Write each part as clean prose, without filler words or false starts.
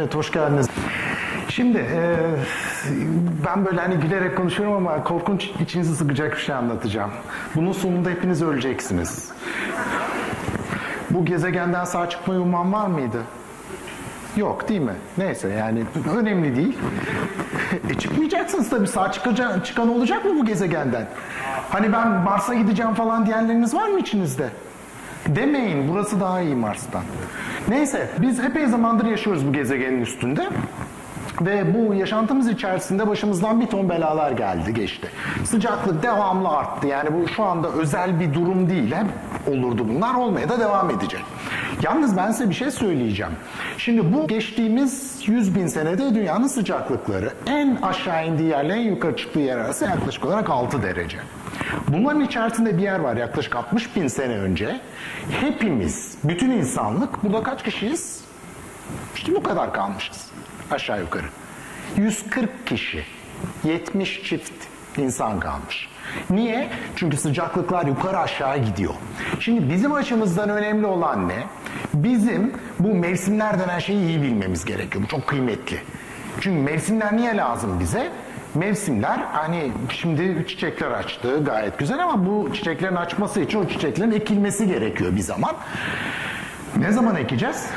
Evet, hoş geldiniz. Şimdi ben böyle hani gülerek konuşuyorum ama korkunç, içinizi sıkacak bir şey anlatacağım. Bunun sonunda hepiniz öleceksiniz. Bu gezegenden sağ çıkmayı umman var mıydı? Yok değil mi? Neyse yani önemli değil. Çıkmayacaksınız tabii. Sağ çıkan olacak mı bu gezegenden? Hani ben Mars'a gideceğim falan diyenleriniz var mı içinizde? Demeyin, burası daha iyi Mars'tan. Neyse, biz epey zamandır yaşıyoruz bu gezegenin üstünde. Ve bu yaşantımız içerisinde başımızdan bir ton belalar geldi, geçti. Sıcaklık devamlı arttı. Yani bu şu anda özel bir durum değil. Hep olurdu bunlar, olmaya da devam edecek. Yalnız ben size bir şey söyleyeceğim. Şimdi bu geçtiğimiz 100.000 senede dünyanın sıcaklıkları en aşağı indiği yerle en yukarı çıktığı yer arası yaklaşık olarak 6 derece. Bunların içerisinde bir yer var yaklaşık 60.000 sene önce. Hepimiz, bütün insanlık, burada kaç kişiyiz? İşte bu kadar kalmışız. Aşağı yukarı. 140 kişi, 70 çift insan kalmış. Niye? Çünkü sıcaklıklar yukarı aşağı gidiyor. Şimdi bizim açımızdan önemli olan ne? Bizim bu mevsimler denen şeyi iyi bilmemiz gerekiyor. Bu çok kıymetli. Çünkü mevsimler niye lazım bize? Mevsimler hani şimdi çiçekler açtı gayet güzel ama bu çiçeklerin açması için o çiçeklerin ekilmesi gerekiyor bir zaman. Ne zaman ekeceğiz?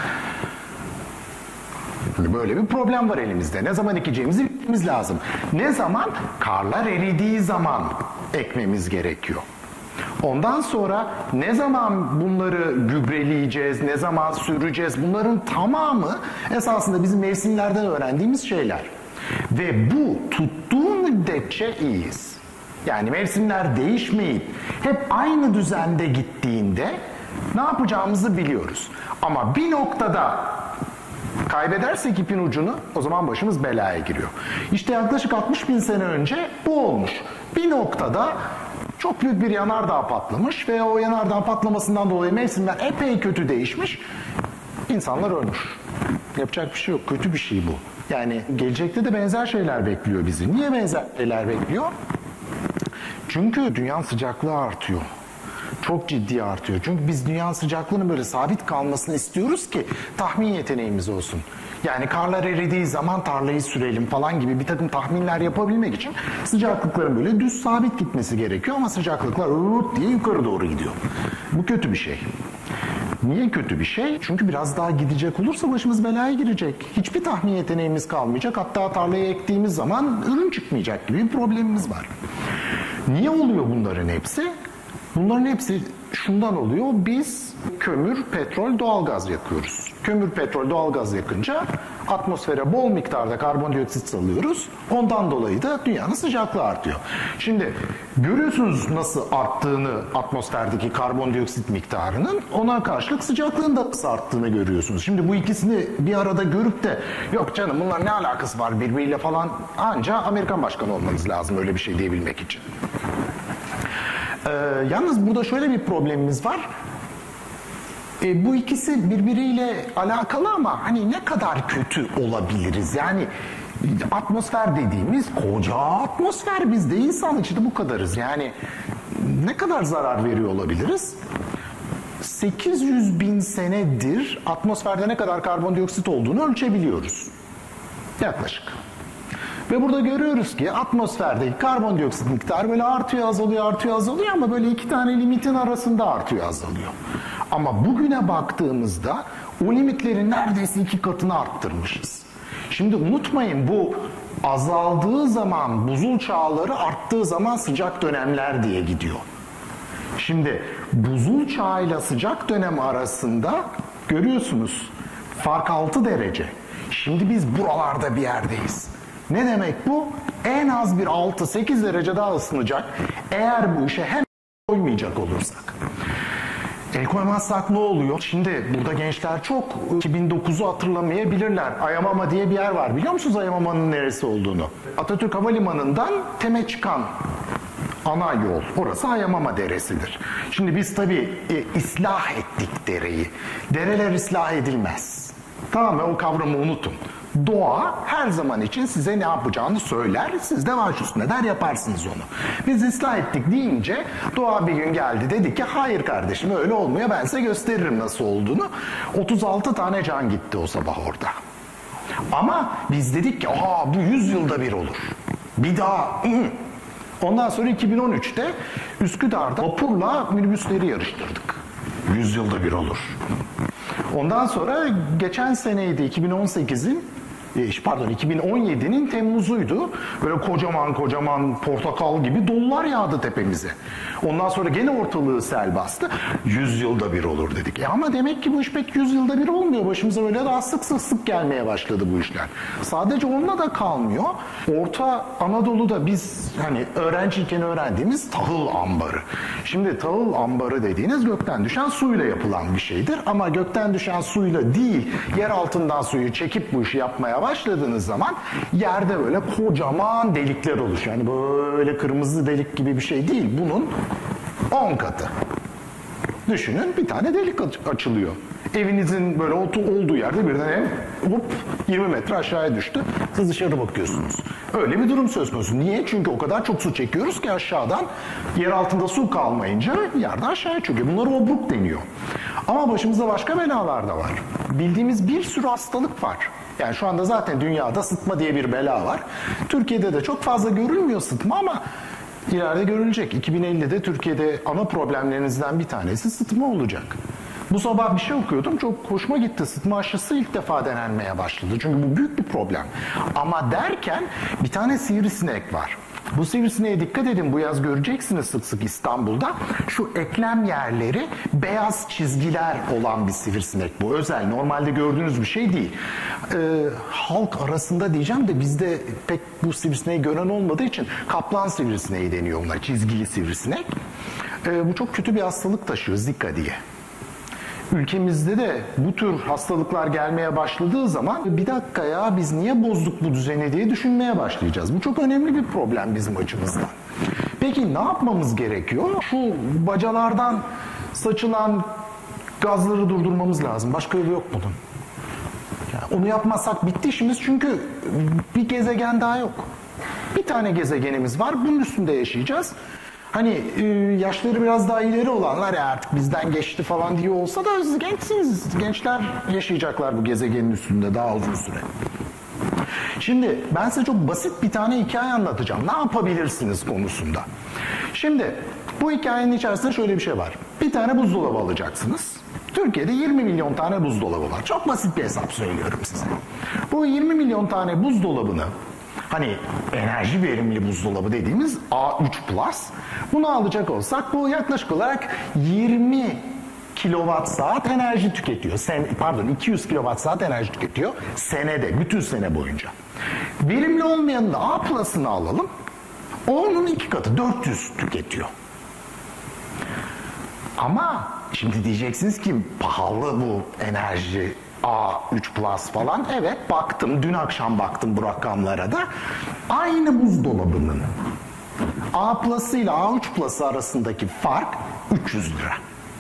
Böyle bir problem var elimizde. Ne zaman ekeceğimizi bilmemiz lazım. Ne zaman? Karlar eridiği zaman ekmemiz gerekiyor. Ondan sonra ne zaman bunları gübreleyeceğiz, ne zaman süreceğiz, bunların tamamı esasında bizim mevsimlerden öğrendiğimiz şeyler. Ve bu tuttuğu müddetçe iyiyiz. Yani mevsimler değişmeyip hep aynı düzende gittiğinde ne yapacağımızı biliyoruz. Ama bir noktada kaybedersek ipin ucunu o zaman başımız belaya giriyor. İşte yaklaşık 60.000 sene önce bu olmuş. Bir noktada çok büyük bir yanardağ patlamış ve o yanardağ patlamasından dolayı mevsimler epey kötü değişmiş. İnsanlar ölmüş. Yapacak bir şey yok. Kötü bir şey bu. Yani gelecekte de benzer şeyler bekliyor bizi. Niye benzer şeyler bekliyor? Çünkü dünyanın sıcaklığı artıyor. Çok ciddi artıyor. Çünkü biz dünyanın sıcaklığının böyle sabit kalmasını istiyoruz ki tahmin yeteneğimiz olsun. Yani karlar eridiği zaman tarlayı sürelim falan gibi bir takım tahminler yapabilmek için sıcaklıkların böyle düz sabit gitmesi gerekiyor ama sıcaklıklar diye yukarı doğru gidiyor. Bu kötü bir şey. Niye kötü bir şey? Çünkü biraz daha gidecek olursa başımız belaya girecek. Hiçbir tahmin yeteneğimiz kalmayacak. Hatta tarlaya ektiğimiz zaman ürün çıkmayacak gibi bir problemimiz var. Niye oluyor bunların hepsi? Bunların hepsi şundan oluyor. Biz kömür, petrol, doğalgaz yakıyoruz. Kömür, petrol, doğalgaz yakınca atmosfere bol miktarda karbondioksit salıyoruz. Ondan dolayı da dünyanın sıcaklığı artıyor. Şimdi görüyorsunuz nasıl arttığını atmosferdeki karbondioksit miktarının, ona karşılık sıcaklığın da nasıl arttığını görüyorsunuz. Şimdi bu ikisini bir arada görüp de yok canım bunlar ne alakası var birbiriyle falan, anca Amerikan başkanı olmanız lazım öyle bir şey diyebilmek için. Yalnız burada şöyle bir problemimiz var. Bu ikisi birbiriyle alakalı ama hani ne kadar kötü olabiliriz? Yani atmosfer dediğimiz koca atmosfer, biz de insan içinde bu kadarız. Yani ne kadar zarar veriyor olabiliriz? 800.000 senedir atmosferde ne kadar karbondioksit olduğunu ölçebiliyoruz. Yaklaşık. Ve burada görüyoruz ki atmosferdeki karbondioksit miktarı böyle artıyor, azalıyor, artıyor, azalıyor ama böyle iki tane limitin arasında artıyor, azalıyor. Ama bugüne baktığımızda o limitlerin neredeyse 2 katını arttırmışız. Şimdi unutmayın, bu azaldığı zaman buzul çağları, arttığı zaman sıcak dönemler diye gidiyor. Şimdi buzul çağıyla sıcak dönem arasında görüyorsunuz fark 6 derece. Şimdi biz buralarda bir yerdeyiz. Ne demek bu? En az bir 6-8 derece daha ısınacak eğer bu işe hemen koymayacak olursak. El koymazsak ne oluyor? Şimdi burada gençler çok 2009'u hatırlamayabilirler. Ayamama diye bir yer var. Biliyor musunuz Ayamama'nın neresi olduğunu? Atatürk Havalimanı'ndan TEM'e çıkan ana yol. Orası Ayamama Deresi'dir. Şimdi biz tabii ıslah ettik dereyi. Dereler ıslah edilmez. Tamam mı? O kavramı unutun. Doğa her zaman için size ne yapacağını söyler. Siz de baş üstüne der, yaparsınız onu. Biz ıslah ettik deyince doğa bir gün geldi, dedi ki hayır kardeşim öyle olmuyor, ben size gösteririm nasıl olduğunu. 36 tane can gitti o sabah orada. Ama biz dedik ki bu 100 yılda bir olur. Bir daha. Ondan sonra 2013'te Üsküdar'da vapurla minibüsleri yarıştırdık. 100 yılda bir olur. Ondan sonra geçen seneydi 2017'nin Temmuz'uydu. Böyle kocaman kocaman portakal gibi dolular yağdı tepemize. Ondan sonra gene ortalığı sel bastı. 100 yılda bir olur dedik. Ama demek ki bu iş pek 100 yılda bir olmuyor. Başımıza öyle daha sık gelmeye başladı bu işler. Sadece onunla da kalmıyor. Orta Anadolu'da biz hani öğrenciyken öğrendiğimiz tahıl ambarı. Şimdi tahıl ambarı dediğiniz gökten düşen suyla yapılan bir şeydir. Ama gökten düşen suyla değil, yer altından suyu çekip bu işi yapmaya başladığınız zaman yerde böyle kocaman delikler oluşuyor. Yani böyle kırmızı delik gibi bir şey değil. Bunun 10 katı. Düşünün, bir tane delik açılıyor. Evinizin böyle olduğu yerde birden hop 20 metre aşağıya düştü. Siz dışarı bakıyorsunuz. Öyle bir durum söz konusu. Niye? Çünkü o kadar çok su çekiyoruz ki aşağıdan, yer altında su kalmayınca yerden aşağıya çöküyor. Bunlara obruk deniyor. Ama başımızda başka belalar da var. Bildiğimiz bir sürü hastalık var. Yani şu anda zaten dünyada sıtma diye bir bela var. Türkiye'de de çok fazla görülmüyor sıtma ama ileride görülecek. 2050'de Türkiye'de ana problemlerinizden bir tanesi sıtma olacak. Bu sabah bir şey okuyordum. Çok hoşuma gitti. Sıtma aşısı ilk defa denenmeye başladı. Çünkü bu büyük bir problem. Ama derken bir tane sivrisinek var. Bu sivrisineğe dikkat edin. Bu yaz göreceksiniz sık sık İstanbul'da. Şu eklem yerleri beyaz çizgiler olan bir sivrisinek bu. Özel. Normalde gördüğünüz bir şey değil. Halk arasında diyeceğim de bizde pek bu sivrisineği gören olmadığı için kaplan sivrisineği deniyor ona. Çizgili sivrisinek. Bu çok kötü bir hastalık taşıyor. Zika diye. Ülkemizde de bu tür hastalıklar gelmeye başladığı zaman bir dakika ya biz niye bozduk bu düzeni diye düşünmeye başlayacağız. Bu çok önemli bir problem bizim açımızdan. Peki ne yapmamız gerekiyor? Şu bacalardan saçılan gazları durdurmamız lazım. Başka yolu yok bunun. Yani onu yapmazsak bitti işimiz çünkü bir gezegen daha yok. Bir tane gezegenimiz var. Bunun üstünde yaşayacağız. Hani yaşları biraz daha ileri olanlar ya artık bizden geçti falan diye olsa da siz gençsiniz. Gençler yaşayacaklar bu gezegenin üstünde daha uzun süre. Şimdi ben size çok basit bir tane hikaye anlatacağım. Ne yapabilirsiniz konusunda. Şimdi bu hikayenin içerisinde şöyle bir şey var. Bir tane buzdolabı alacaksınız. Türkiye'de 20 milyon tane buzdolabı var. Çok basit bir hesap söylüyorum size. Bu 20 milyon tane buzdolabını, hani enerji verimli buzdolabı dediğimiz A3 Plus, bunu alacak olsak bu yaklaşık olarak 20 kilowatt saat enerji tüketiyor. 200 kilowatt saat enerji tüketiyor senede, bütün sene boyunca. Verimli olmayanın da A Plus'ını alalım. Onun 2 katı 400 tüketiyor. Ama şimdi diyeceksiniz ki pahalı bu enerji A3 Plus falan. Evet baktım, dün akşam baktım bu rakamlara da. Aynı buzdolabının A Plus ile A3 Plus arasındaki fark 300 lira.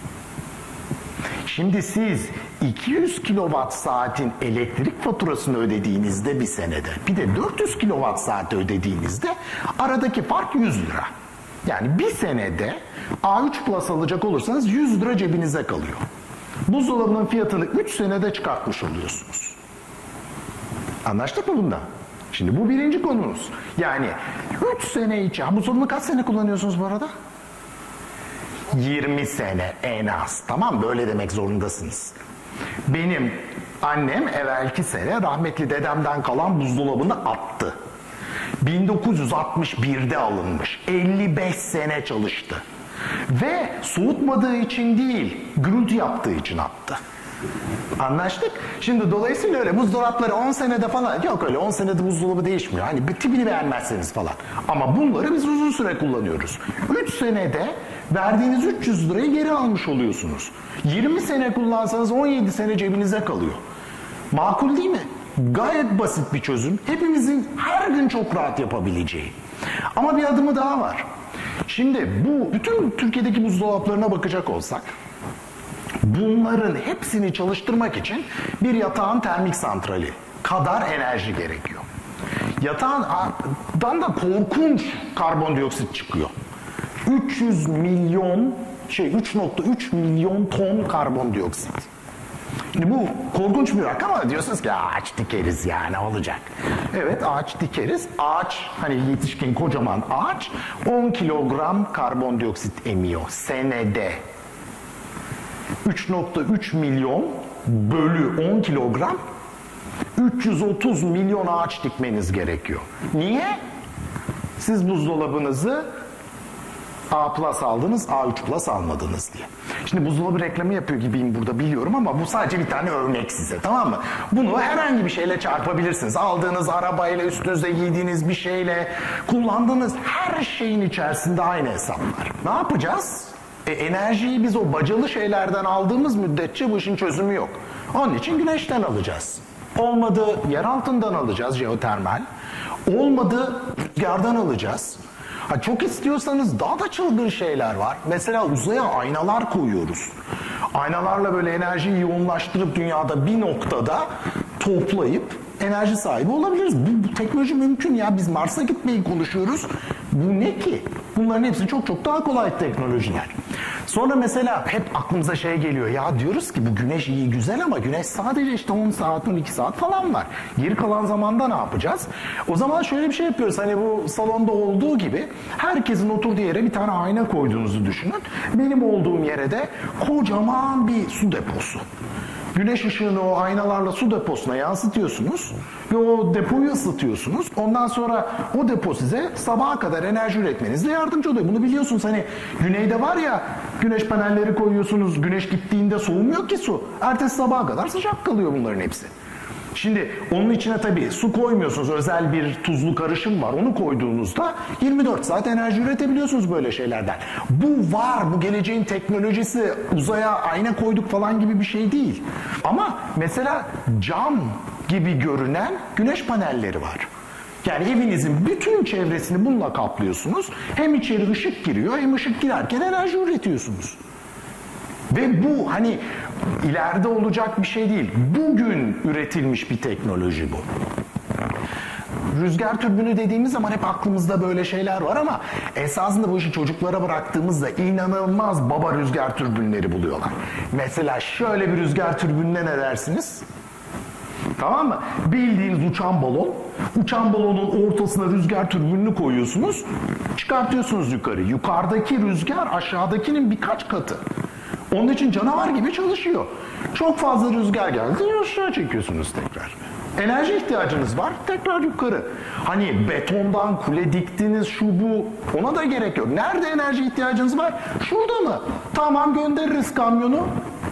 Şimdi siz 200 kilowatt saatin elektrik faturasını ödediğinizde bir senede, bir de 400 kilowatt saati ödediğinizde aradaki fark 100 lira. Yani bir senede A3 Plus alacak olursanız 100 lira cebinize kalıyor. Buzdolabının fiyatını 3 senede çıkartmış oluyorsunuz. Anlaştık mı bunda? Şimdi bu birinci konumuz. Yani 3 sene içi, buzdolabını kaç sene kullanıyorsunuz bu arada? 20 sene en az. Tamam, böyle demek zorundasınız. Benim annem evvelki sene rahmetli dedemden kalan buzdolabını attı. 1961'de alınmış. 55 sene çalıştı. Ve soğutmadığı için değil, gürültü yaptığı için attı. Anlaştık? Şimdi dolayısıyla öyle buzdolapları 10 senede falan, yok öyle 10 senede buzdolabı değişmiyor. Hani bir tipini beğenmezseniz falan. Ama bunları biz uzun süre kullanıyoruz. 3 senede verdiğiniz 300 lirayı geri almış oluyorsunuz. 20 sene kullansanız 17 sene cebinize kalıyor. Makul değil mi? Gayet basit bir çözüm. Hepimizin her gün çok rahat yapabileceği. Ama bir adımı daha var. Şimdi bu bütün Türkiye'deki buzdolaplarına bakacak olsak, bunların hepsini çalıştırmak için bir yatağın termik santrali kadar enerji gerekiyor. Yatağından da korkunç karbondioksit çıkıyor. 3.3 milyon ton karbondioksit. Şimdi bu korkunç bir rakam ama diyorsunuz ki ağaç dikeriz yani olacak. Evet ağaç dikeriz. Ağaç hani yetişkin kocaman ağaç 10 kilogram karbondioksit emiyor senede. 3,3 milyon bölü 10 kilogram 330 milyon ağaç dikmeniz gerekiyor. Niye? Siz buzdolabınızı A+ aldınız, A3+ almadınız diye. Şimdi buzdolabı reklamı yapıyor gibiyim burada biliyorum ama bu sadece bir tane örnek size, tamam mı? Bunu herhangi bir şeyle çarpabilirsiniz. Aldığınız arabayla, üstünüzde giydiğiniz bir şeyle, kullandığınız her şeyin içerisinde aynı hesaplar. Ne yapacağız? Enerjiyi biz o bacalı şeylerden aldığımız müddetçe bu işin çözümü yok. Onun için güneşten alacağız. Olmadı yer altından alacağız, jeotermal. Olmadı rüzgardan alacağız. Çok istiyorsanız daha da çılgın şeyler var. Mesela uzaya aynalar koyuyoruz. Aynalarla böyle enerjiyi yoğunlaştırıp dünyada bir noktada toplayıp enerji sahibi olabiliriz. Bu teknoloji mümkün ya. Biz Mars'a gitmeyi konuşuyoruz. Bu ne ki? Bunların hepsi çok çok daha kolay teknolojiler. Sonra mesela hep aklımıza şey geliyor. Ya diyoruz ki bu güneş iyi güzel ama güneş sadece işte 10 saat 12 saat falan var. Geri kalan zamanda ne yapacağız? O zaman şöyle bir şey yapıyoruz. Hani bu salonda olduğu gibi herkesin oturduğu yere bir tane ayna koyduğunuzu düşünün. Benim olduğum yere de kocaman bir su deposu. Güneş ışığını o aynalarla su deposuna yansıtıyorsunuz ve o depoyu ısıtıyorsunuz. Ondan sonra o depo size sabaha kadar enerji üretmenizde yardımcı oluyor. Bunu biliyorsunuz hani güneyde var ya güneş panelleri koyuyorsunuz. Güneş gittiğinde soğumuyor ki su. Ertesi sabaha kadar sıcak kalıyor bunların hepsi. Şimdi onun içine tabii su koymuyorsunuz. Özel bir tuzlu karışım var. Onu koyduğunuzda 24 saat enerji üretebiliyorsunuz böyle şeylerden. Bu var. Bu geleceğin teknolojisi. Uzaya ayna koyduk falan gibi bir şey değil. Ama mesela cam gibi görünen güneş panelleri var. Yani evinizin bütün çevresini bununla kaplıyorsunuz. Hem içeri ışık giriyor hem ışık girerken enerji üretiyorsunuz. Ve bu hani ileride olacak bir şey değil. Bugün üretilmiş bir teknoloji bu. Rüzgar türbünü dediğimiz zaman hep aklımızda böyle şeyler var ama esasında bu işi çocuklara bıraktığımızda inanılmaz baba rüzgar türbünleri buluyorlar. Mesela şöyle bir rüzgar türbününe ne dersiniz? Tamam mı? Bildiğiniz uçan balon. Uçan balonun ortasına rüzgar türbününü koyuyorsunuz. Çıkartıyorsunuz yukarı. Yukarıdaki rüzgar aşağıdakinin birkaç katı. Onun için canavar gibi çalışıyor. Çok fazla rüzgar geldi, aşağı çekiyorsunuz tekrar. Enerji ihtiyacınız var, tekrar yukarı. Hani betondan kule diktiniz, şu bu, ona da gerek yok. Nerede enerji ihtiyacınız var? Şurada mı? Tamam göndeririz kamyonu.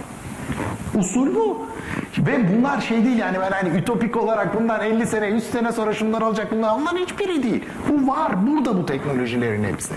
Usul bu. Ve bunlar şey değil yani ben hani ütopik olarak bundan 50 sene, 100 sene sonra şunlar olacak, bunların hiçbiri değil. Bu var, burada bu teknolojilerin hepsi.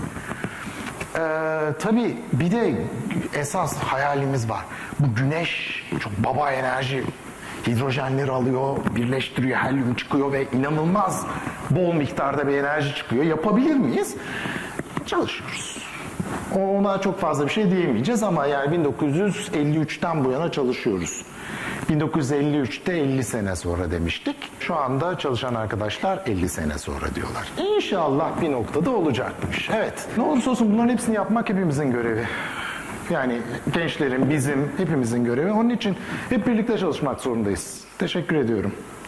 Tabii bir de esas hayalimiz var. Bu güneş çok baba enerji, hidrojenleri alıyor, birleştiriyor, helyum çıkıyor ve inanılmaz bol miktarda bir enerji çıkıyor. Yapabilir miyiz? Çalışıyoruz. Ona çok fazla bir şey diyemeyeceğiz ama yani 1953'ten bu yana çalışıyoruz. 1953'te 50 sene sonra demiştik. Şu anda çalışan arkadaşlar 50 sene sonra diyorlar. İnşallah bir noktada olacakmış. Evet. Ne olursa olsun bunların hepsini yapmak hepimizin görevi. Yani gençlerin, bizim, hepimizin görevi. Onun için hep birlikte çalışmak zorundayız. Teşekkür ediyorum.